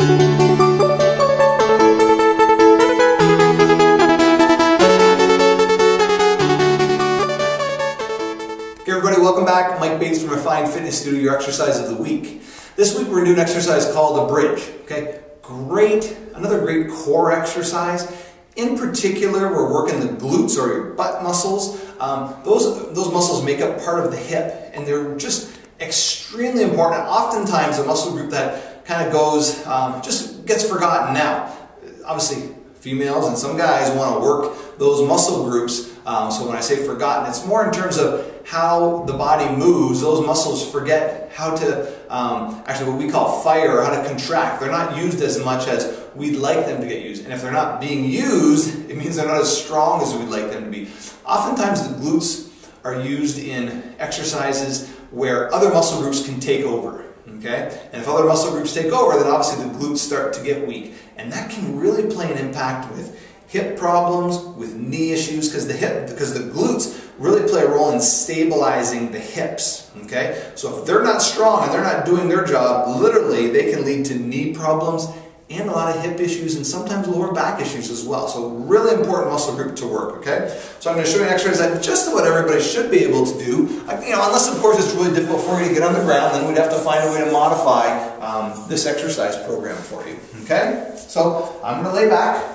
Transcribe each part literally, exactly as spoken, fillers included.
Hey everybody, welcome back. Mike Bates from Refined Fitness Studio, your exercise of the week. This week we're going to do an exercise called a bridge. Okay, great, another great core exercise. In particular, we're working the glutes or your butt muscles. Um, those, those muscles make up part of the hip, and they're just extremely important. Oftentimes a muscle group that kind of goes, um, just gets forgotten now. Obviously, females and some guys want to work those muscle groups. Um, so when I say forgotten, it's more in terms of how the body moves. Those muscles forget how to, um, actually what we call fire, or how to contract. They're not used as much as we'd like them to get used. And if they're not being used, it means they're not as strong as we'd like them to be. Oftentimes the glutes are used in exercises where other muscle groups can take over. Okay? And if other muscle groups take over, then obviously the glutes start to get weak. And that can really play an impact with hip problems, with knee issues, because the hip, because the glutes really play a role in stabilizing the hips. Okay? So if they're not strong and they're not doing their job, literally they can lead to knee problems and a lot of hip issues and sometimes lower back issues as well. So really important muscle group to work, okay? So I'm going to show you an exercise that just about everybody should be able to do. You know, unless of course it's really difficult for you to get on the ground, then we'd have to find a way to modify um, this exercise program for you, okay? So I'm going to lay back,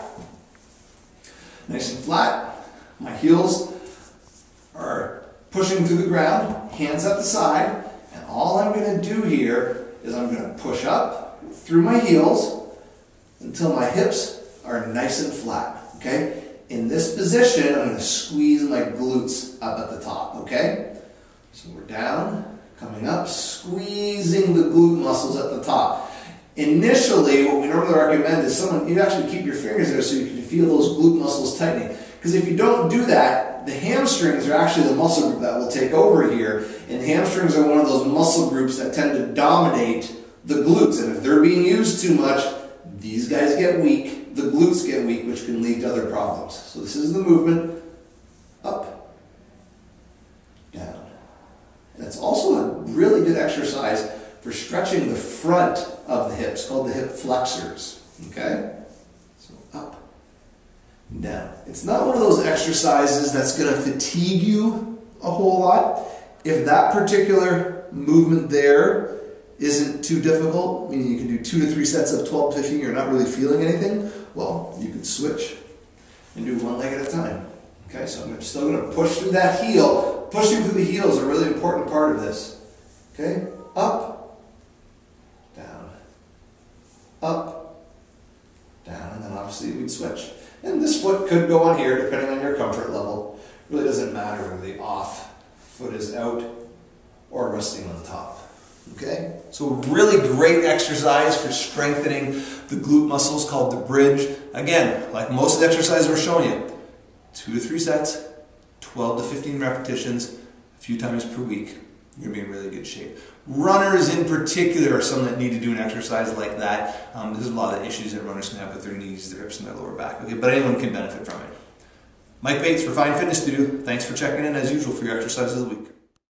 nice and flat. My heels are pushing through the ground, hands at the side, and all I'm going to do here is I'm going to push up through my heels until my hips are nice and flat, okay? In this position, I'm going to squeeze my glutes up at the top, okay? So we're down, coming up, squeezing the glute muscles at the top. Initially, what we normally recommend is someone, you actually keep your fingers there so you can feel those glute muscles tightening. Because if you don't do that, the hamstrings are actually the muscle group that will take over here. And the hamstrings are one of those muscle groups that tend to dominate the glutes. And if they're being used too much, these guys get weak, the glutes get weak, which can lead to other problems. So this is the movement, up, down. And it's also a really good exercise for stretching the front of the hips, called the hip flexors, okay? So up, and down. It's not one of those exercises that's going to fatigue you a whole lot. If that particular movement there isn't too difficult, meaning you can do two to three sets of twelve to fifteen, you're not really feeling anything, well, you can switch and do one leg at a time. Okay, so I'm still going to push through that heel. Pushing through the heel is a really important part of this. Okay, up, down, up, down, and then obviously we'd switch. And this foot could go on here depending on your comfort level. It really doesn't matter whether the off foot is out or resting on the top. Okay, so really great exercise for strengthening the glute muscles called the bridge. Again, like most of the exercises we're showing you, two to three sets, twelve to fifteen repetitions, a few times per week. You're going to be in really good shape. Runners in particular are some that need to do an exercise like that. Um, there's a lot of issues that runners can have with their knees, their hips, and their lower back. Okay, but anyone can benefit from it. Mike Bates, Refined Fitness Studio. Thanks for checking in as usual for your exercise of the week.